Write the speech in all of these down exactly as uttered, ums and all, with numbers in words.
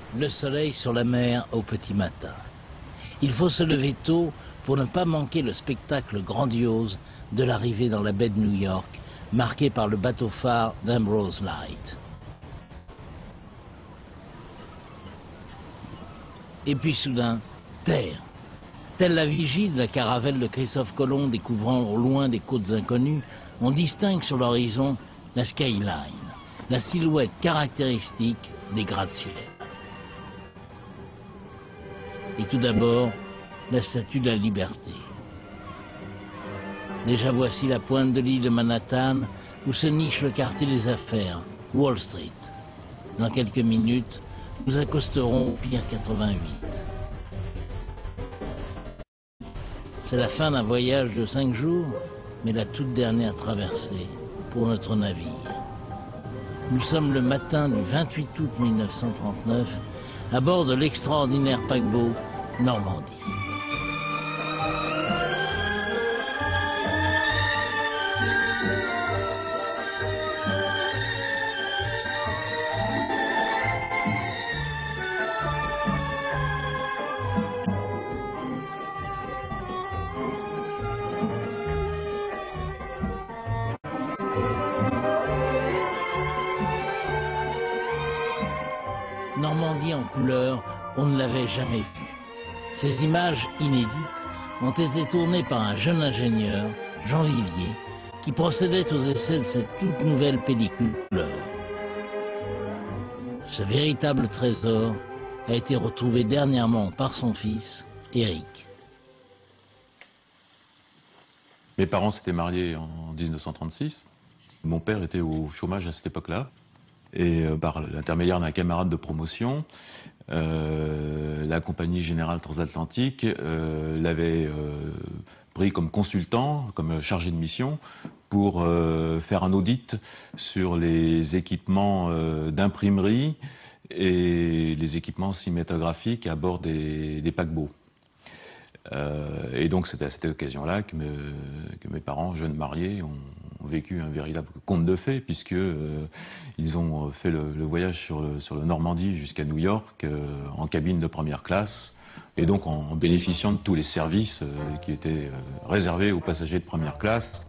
Le soleil sur la mer au petit matin. Il faut se lever tôt pour ne pas manquer le spectacle grandiose de l'arrivée dans la baie de New York, marquée par le bateau-phare d'Ambrose Light. Et puis soudain, terre. Telle la vigie de la caravelle de Christophe Colomb découvrant au loin des côtes inconnues, on distingue sur l'horizon la skyline, la silhouette caractéristique des gratte-ciel. Et tout d'abord, la statue de la liberté. Déjà voici la pointe de l'île de Manhattan où se niche le quartier des affaires, Wall Street. Dans quelques minutes, nous accosterons au Pier quatre-vingt-huit. C'est la fin d'un voyage de cinq jours, mais la toute dernière traversée pour notre navire. Nous sommes le matin du vingt-huit août mille neuf cent trente-neuf à bord de l'extraordinaire paquebot Normandie. Normandie en couleur, on ne l'avait jamais vue. Ces images inédites ont été tournées par un jeune ingénieur, Jean Vivier, qui procédait aux essais de cette toute nouvelle pellicule couleur. Ce véritable trésor a été retrouvé dernièrement par son fils, Éric. Mes parents s'étaient mariés en mille neuf cent trente-six. Mon père était au chômage à cette époque-là. Et euh, par l'intermédiaire d'un camarade de promotion, euh, la compagnie générale transatlantique euh, l'avait euh, pris comme consultant, comme chargé de mission, pour euh, faire un audit sur les équipements euh, d'imprimerie et les équipements cinématographiques à bord des, des paquebots. Euh, et donc c'était à cette occasion-là que, me, que mes parents, jeunes mariés, ont, ont vécu un véritable conte de fées, puisque euh, ils ont fait le, le voyage sur le, sur le Normandie jusqu'à New York euh, en cabine de première classe, et donc en, en bénéficiant de tous les services euh, qui étaient euh, réservés aux passagers de première classe.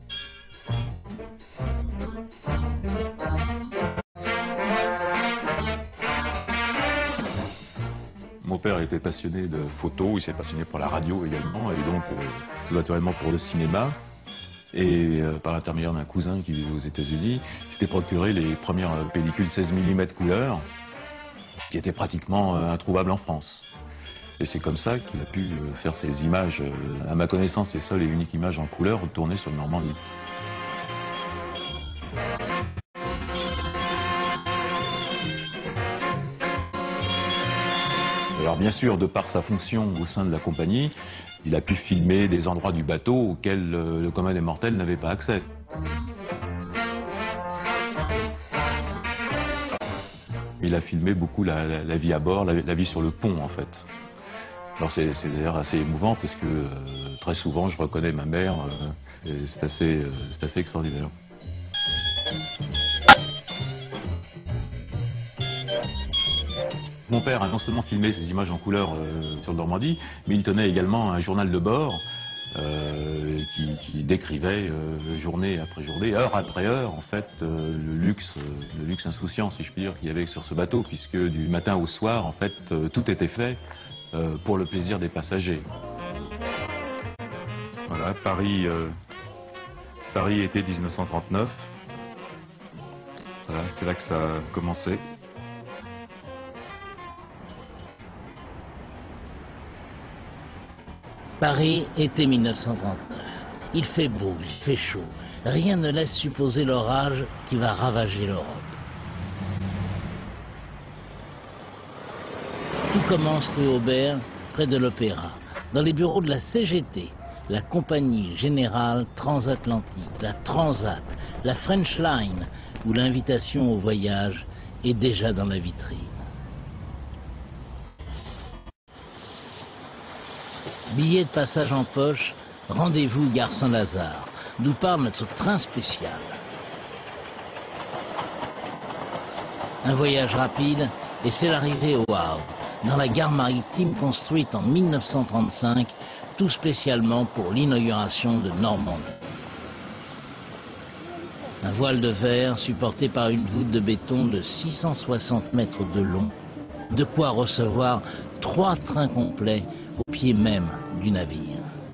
Mon père était passionné de photos, il s'est passionné pour la radio également, et donc euh, tout naturellement pour le cinéma. Et euh, par l'intermédiaire d'un cousin qui vivait aux États-Unis, il s'était procuré les premières pellicules seize millimètres couleur, qui étaient pratiquement euh, introuvables en France. Et c'est comme ça qu'il a pu euh, faire ces images, euh, à ma connaissance, les seules et uniques images en couleur tournées sur le Normandie. Alors bien sûr, de par sa fonction au sein de la compagnie, il a pu filmer des endroits du bateau auxquels euh, le commun des mortels n'avait pas accès. Il a filmé beaucoup la, la, la vie à bord, la, la vie sur le pont en fait. Alors c'est d'ailleurs assez émouvant parce que euh, très souvent je reconnais ma mère, euh, et c'est assez, euh, c'est assez extraordinaire. Mon père a non seulement filmé ces images en couleur euh, sur le Normandie, mais il tenait également un journal de bord euh, qui, qui décrivait euh, journée après journée, heure après heure, en fait, euh, le luxe, euh, le luxe insouciant, si je puis dire, qu'il y avait sur ce bateau, puisque du matin au soir, en fait, euh, tout était fait euh, pour le plaisir des passagers. Voilà, Paris, euh, Paris était mille neuf cent trente-neuf. Voilà, c'est là que ça a commencé. Paris, été mille neuf cent trente-neuf. Il fait beau, il fait chaud. Rien ne laisse supposer l'orage qui va ravager l'Europe. Tout commence rue Aubert, près de l'Opéra, dans les bureaux de la C G T, la Compagnie Générale Transatlantique, la Transat, la French Line, où l'invitation au voyage est déjà dans la vitrine. Billet de passage en poche, rendez-vous gare Saint-Lazare, d'où part notre train spécial. Un voyage rapide et c'est l'arrivée au Havre, dans la gare maritime construite en mille neuf cent trente-cinq, tout spécialement pour l'inauguration de Normandie. Un voile de verre supporté par une voûte de béton de six cent soixante mètres de long, de quoi recevoir trois trains complets au pied même du navire.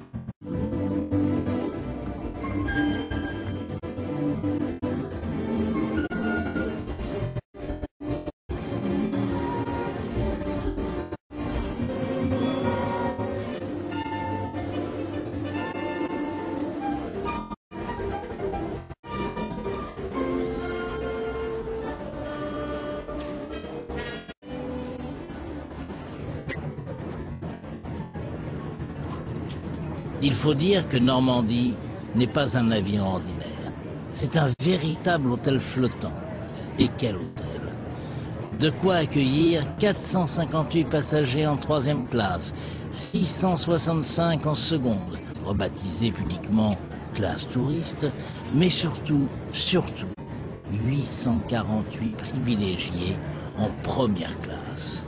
Il faut dire que Normandie n'est pas un navire ordinaire. C'est un véritable hôtel flottant. Et quel hôtel! De quoi accueillir quatre cent cinquante-huit passagers en troisième classe, six cent soixante-cinq en seconde, rebaptisés publiquement classe touriste, mais surtout, surtout, huit cent quarante-huit privilégiés en première classe.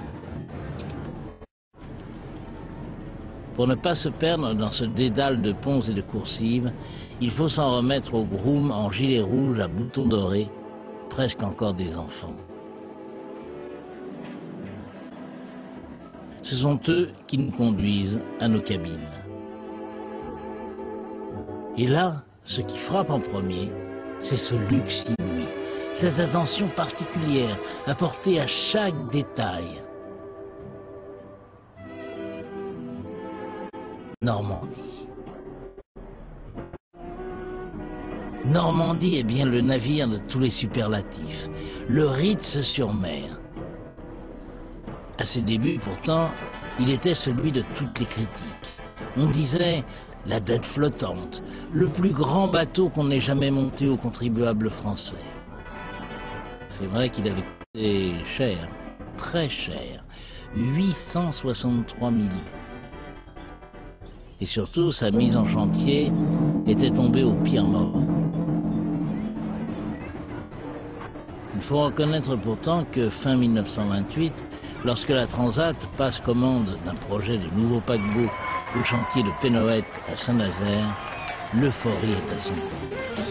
Pour ne pas se perdre dans ce dédale de ponts et de coursives, il faut s'en remettre aux grooms en gilet rouge à boutons dorés, presque encore des enfants. Ce sont eux qui nous conduisent à nos cabines. Et là, ce qui frappe en premier, c'est ce luxe inouï, cette attention particulière apportée à chaque détail. Normandie. Normandie est bien le navire de tous les superlatifs, le Ritz sur mer. À ses débuts, pourtant, il était celui de toutes les critiques. On disait la dette flottante, le plus grand bateau qu'on ait jamais monté aux contribuables français. C'est vrai qu'il avait coûté cher, très cher, huit cent soixante-trois millions. Et surtout, sa mise en chantier était tombée au pire moment. Il faut reconnaître pourtant que fin mille neuf cent vingt-huit, lorsque la Transat passe commande d'un projet de nouveau paquebot au chantier de Pénoët à Saint-Nazaire, l'euphorie est à son comble.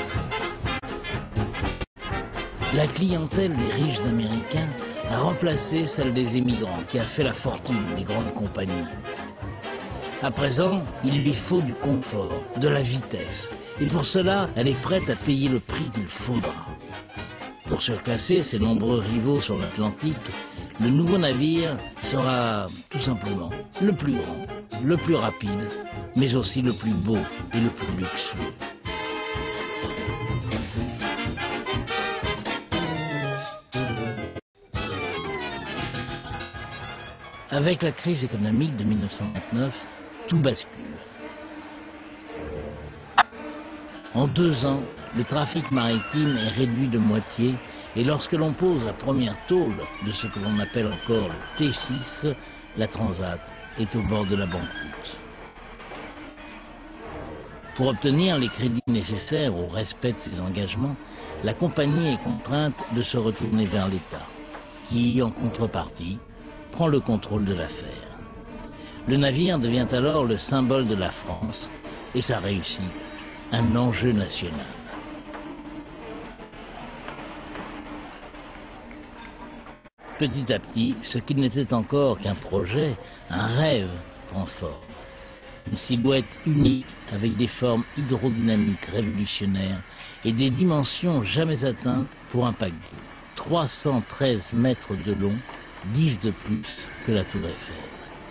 La clientèle des riches Américains a remplacé celle des émigrants qui a fait la fortune des grandes compagnies. À présent, il lui faut du confort, de la vitesse. Et pour cela, elle est prête à payer le prix qu'il faudra. Pour surclasser ses nombreux rivaux sur l'Atlantique, le nouveau navire sera tout simplement le plus grand, le plus rapide, mais aussi le plus beau et le plus luxueux. Avec la crise économique de mille neuf cent vingt-neuf, tout bascule. En deux ans, le trafic maritime est réduit de moitié et lorsque l'on pose la première tôle de ce que l'on appelle encore le T six, la Transat est au bord de la banqueroute. Pour obtenir les crédits nécessaires au respect de ses engagements, la compagnie est contrainte de se retourner vers l'État, qui, en contrepartie, prend le contrôle de l'affaire. Le navire devient alors le symbole de la France et sa réussite, un enjeu national. Petit à petit, ce qui n'était encore qu'un projet, un rêve, prend forme. Une silhouette unique avec des formes hydrodynamiques révolutionnaires et des dimensions jamais atteintes pour un paquebot. trois cent treize mètres de long, dix de plus que la Tour Eiffel.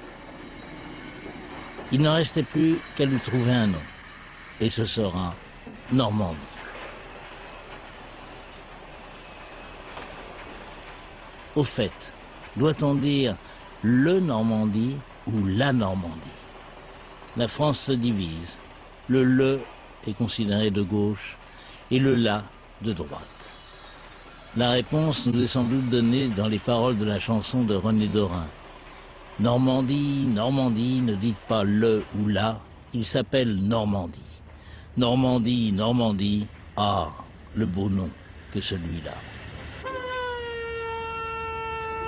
Il ne restait plus qu'à lui trouver un nom, et ce sera Normandie. Au fait, doit-on dire le Normandie ou la Normandie? La France se divise. Le le est considéré de gauche et le la de droite. La réponse nous est sans doute donnée dans les paroles de la chanson de René Dorin. Normandie, Normandie, ne dites pas le ou la, il s'appelle Normandie. Normandie, Normandie, ah, le beau nom que celui-là.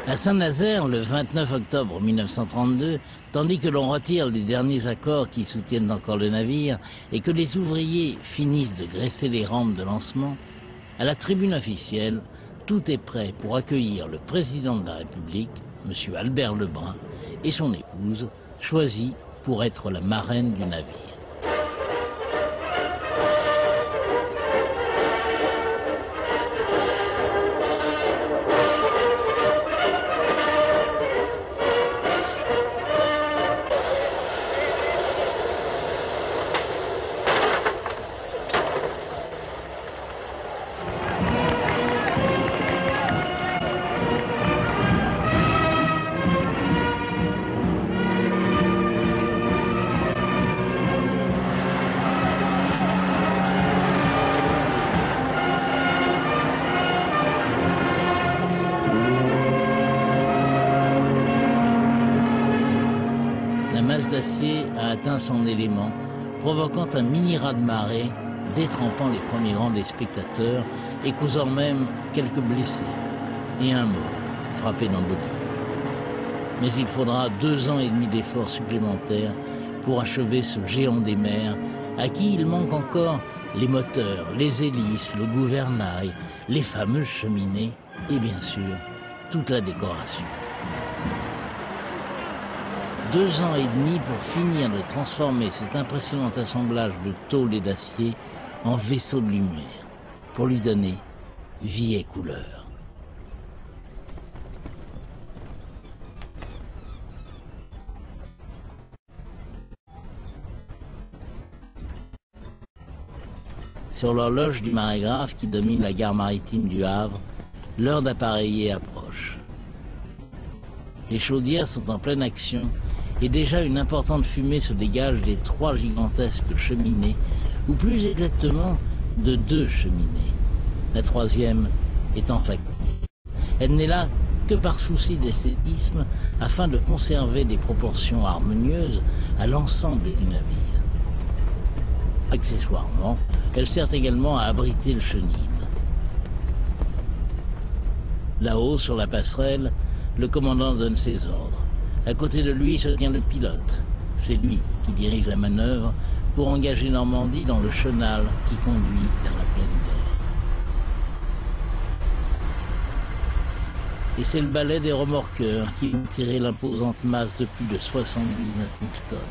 À Saint-Nazaire, le vingt-neuf octobre mille neuf cent trente-deux, tandis que l'on retire les derniers accords qui soutiennent encore le navire et que les ouvriers finissent de graisser les rampes de lancement, à la tribune officielle, tout est prêt pour accueillir le président de la République, M. Albert Lebrun, et son épouse, choisie pour être la marraine du navire. D'acier a atteint son élément, provoquant un mini raz-de-marée, détrempant les premiers rangs des spectateurs et causant même quelques blessés et un mort frappé d'embolie. Mais il faudra deux ans et demi d'efforts supplémentaires pour achever ce géant des mers à qui il manque encore les moteurs, les hélices, le gouvernail, les fameuses cheminées et bien sûr toute la décoration. Deux ans et demi pour finir de transformer cet impressionnant assemblage de tôle et d'acier en vaisseau de lumière, pour lui donner vie et couleur. Sur l'horloge du marégraphe qui domine la gare maritime du Havre, l'heure d'appareiller approche. Les chaudières sont en pleine action et déjà une importante fumée se dégage des trois gigantesques cheminées, ou plus exactement de deux cheminées. La troisième étant factice. Elle n'est là que par souci d'esthétisme afin de conserver des proportions harmonieuses à l'ensemble du navire. Accessoirement, elle sert également à abriter le chenil. Là-haut, sur la passerelle, le commandant donne ses ordres. À côté de lui se tient le pilote. C'est lui qui dirige la manœuvre pour engager Normandie dans le chenal qui conduit vers la pleine mer. Et c'est le balai des remorqueurs qui vont tirer l'imposante masse de plus de soixante-dix-neuf mille tonnes.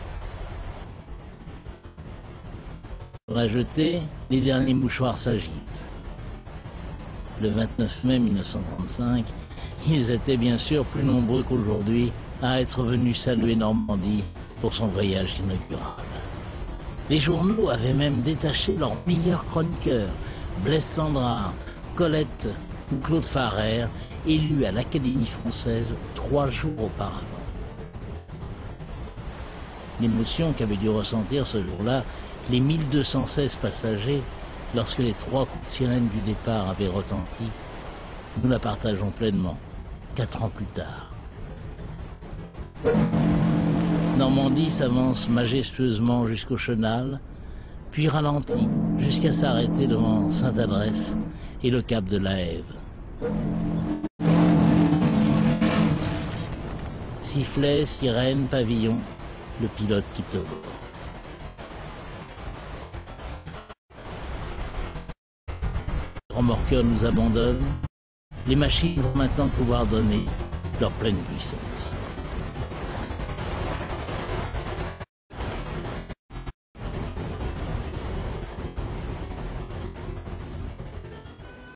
Sur la jetée, les derniers mouchoirs s'agitent. Le vingt-neuf mai mille neuf cent trente-cinq, ils étaient bien sûr plus nombreux qu'aujourd'hui à être venus saluer Normandie pour son voyage inaugural. Les journaux avaient même détaché leurs meilleurs chroniqueurs, Blaise Cendrars, Colette ou Claude Farrer, élus à l'Académie française trois jours auparavant. L'émotion qu'avaient dû ressentir ce jour-là les mille deux cent seize passagers lorsque les trois coups de sirène du départ avaient retenti, nous la partageons pleinement, quatre ans plus tard. Normandie s'avance majestueusement jusqu'au chenal, puis ralentit jusqu'à s'arrêter devant Sainte-Adresse et le cap de la Hève. Sifflet, sirène, pavillon, le pilote quitte le bord. Les remorqueurs nous abandonnent, les machines vont maintenant pouvoir donner leur pleine puissance.